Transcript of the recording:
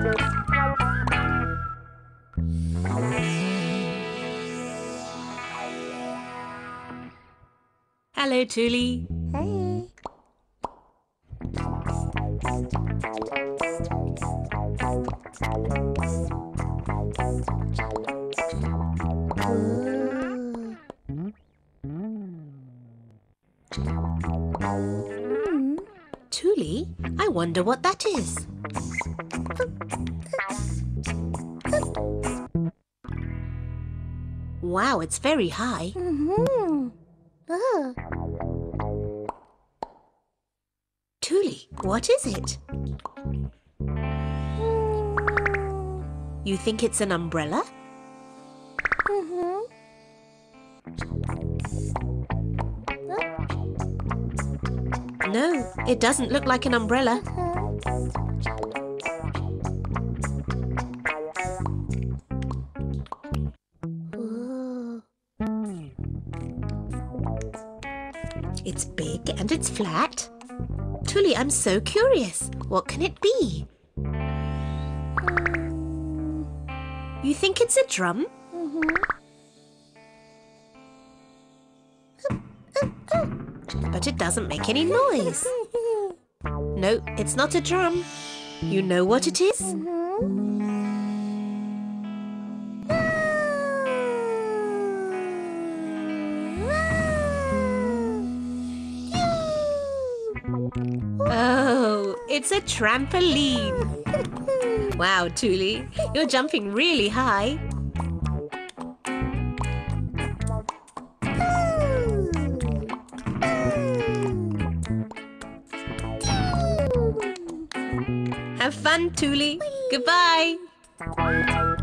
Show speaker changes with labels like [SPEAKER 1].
[SPEAKER 1] Hello, Tulli.
[SPEAKER 2] Hey.
[SPEAKER 1] Tulli, I wonder what that is. Wow, it's very high. Tulli, what is it? You think it's an umbrella? No, it doesn't look like an umbrella. It's big and it's flat. Tulli, I'm so curious. What can it be? You think it's a drum? But it doesn't make any noise. No, it's not a drum. You know what it is? Oh, it's a trampoline. Wow, Tulli, you're jumping really high. Have fun, Tulli. Goodbye.